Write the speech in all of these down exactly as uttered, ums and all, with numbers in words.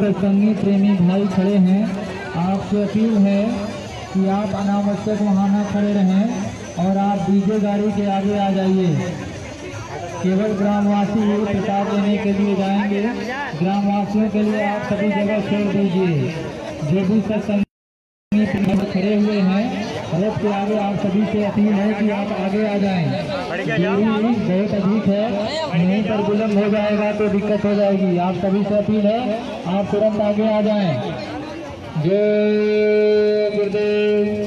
सत्संगी प्रेमी भाई खड़े हैं, आपसे अपील है कि आप अनावश्यक वहाँ न खड़े रहें और आप डीजे गाड़ी के आगे आ जाइए। केवल ग्रामवासी प्रसाद लेने के लिए जाएंगे। ग्रामवासियों के लिए आप सभी जगह छोड़ दीजिए। जो भी सत्संगी प्रेमी खड़े हुए हैं रथ के आगे, आप सभी से अपील है कि आप आगे आ जाएं। दूरी बहुत अधिक है, यहीं पर विलम्ब हो जाएगा तो दिक्कत हो जाएगी। आप सभी से अपील है आप तुरंत आगे आ जाएं। जय गुरुदेव।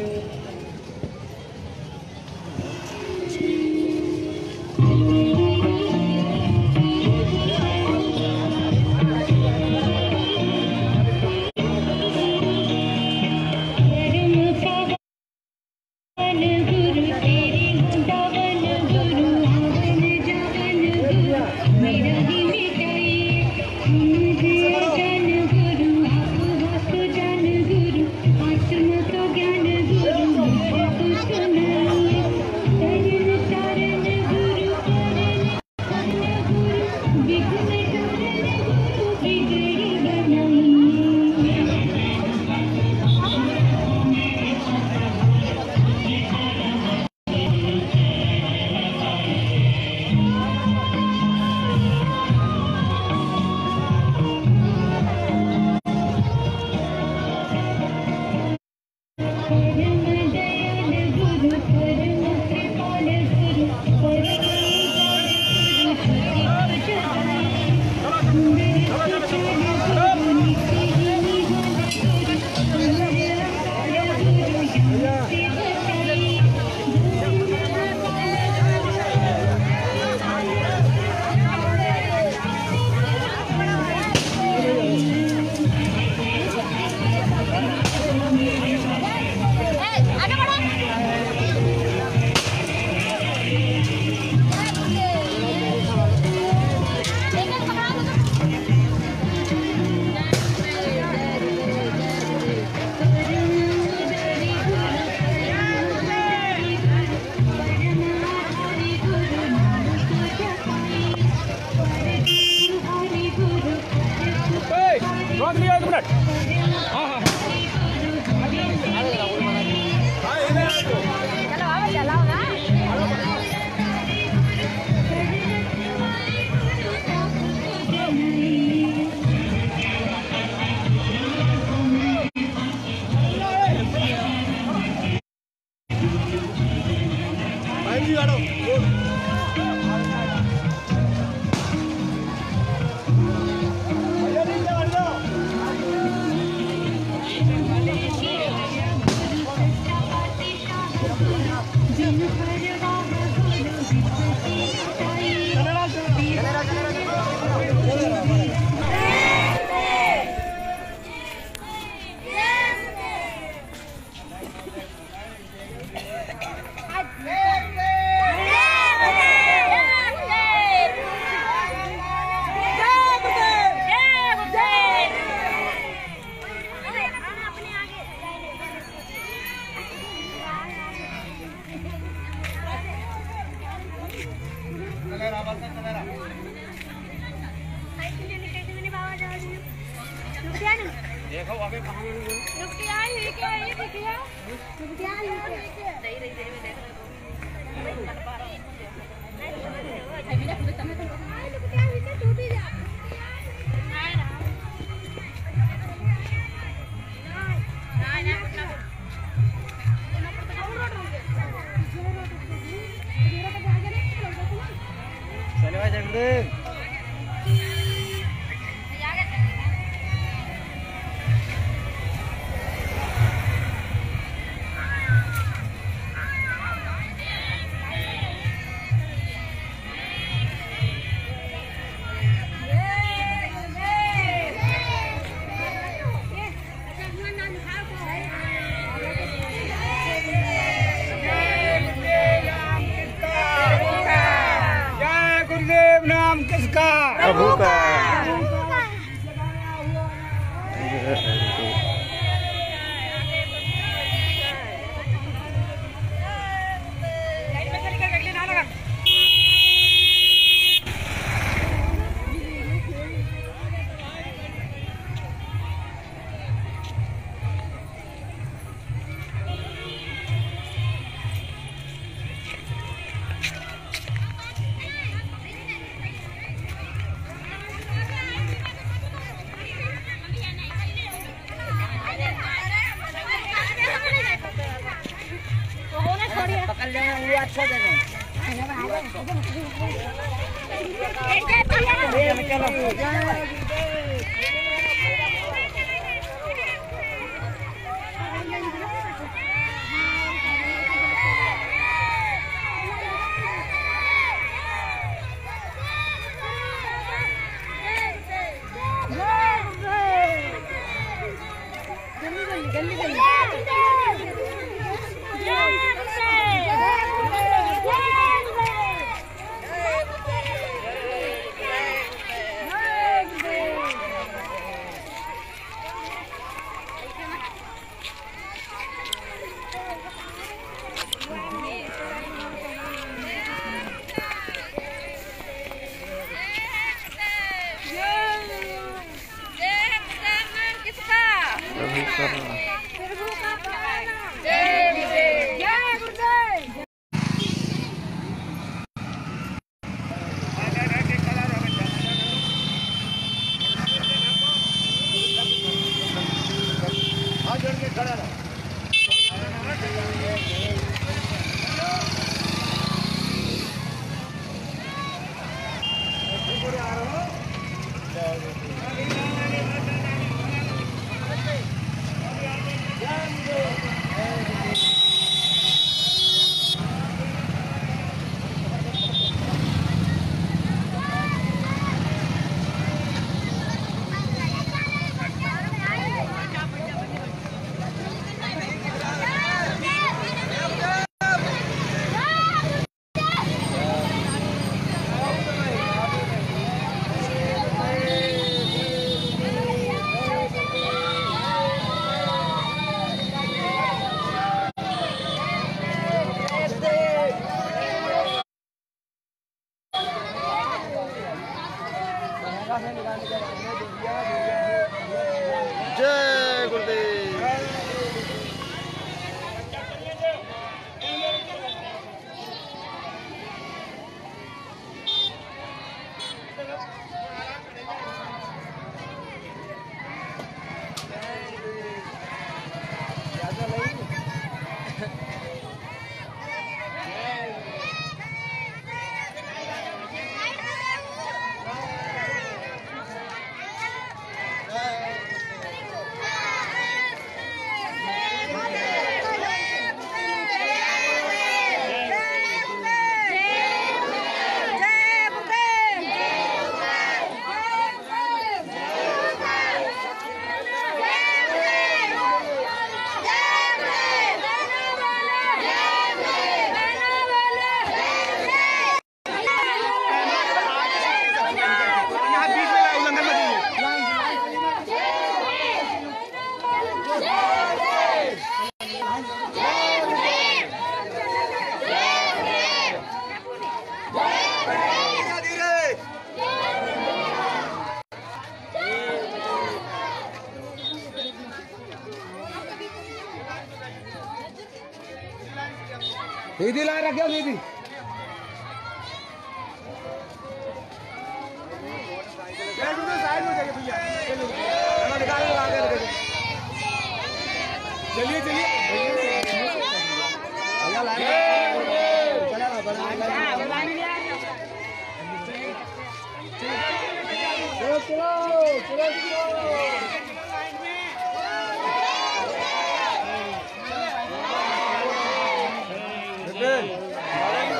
देखो अभी कहां रुकिया ही क्या है रुकिया रुकिया ही दे दे दे देख रहे हो कर पा रहा हूं अभी ना खुद तमे तो रुकिया ही से टूट जा हां ना ना ना कुछ ना चलो भाई जल्दी प्रभु का निकाल देना वो अच्छा दे दे जय गुरुदेव। दीदी ला रखे दीदी साइड में जाइए भैया चलिए चलिए चलो चलो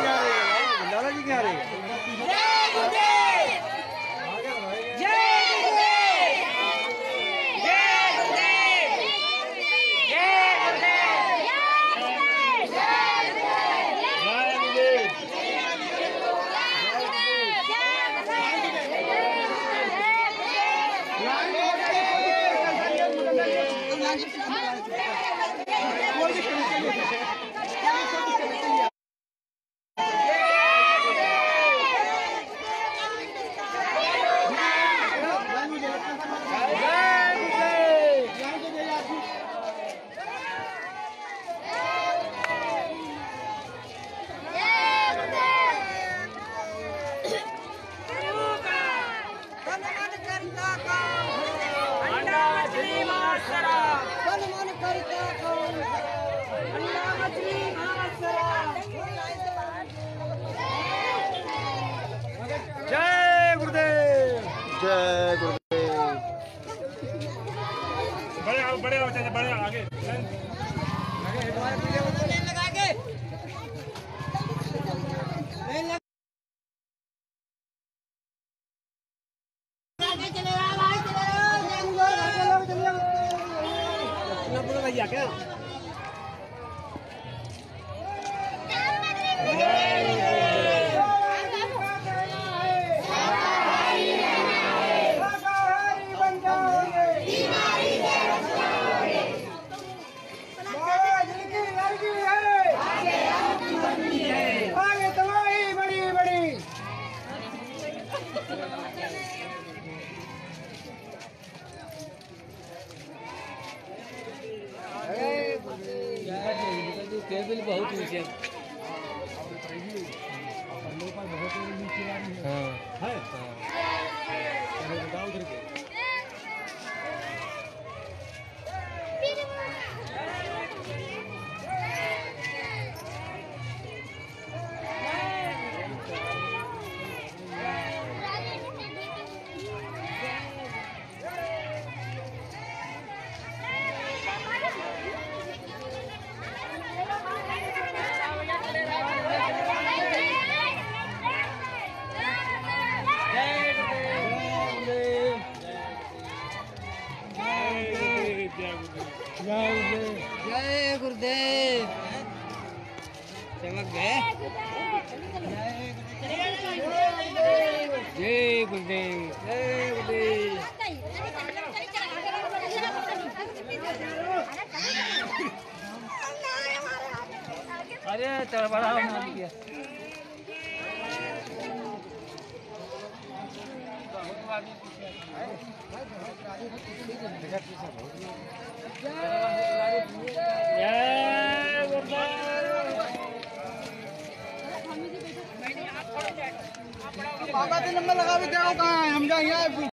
बड़े बच्चे बड़े आगे लगा के भैया क्या केबल बहुत नीचे हाँ बताओ उधर के जय गुरुदेव चमक गए जय गुरुदेव जय गुरुदेव अरे तड़बड़ा मार दिया बाबा के नंबर लगा भी कहाँ है हम जाएंगे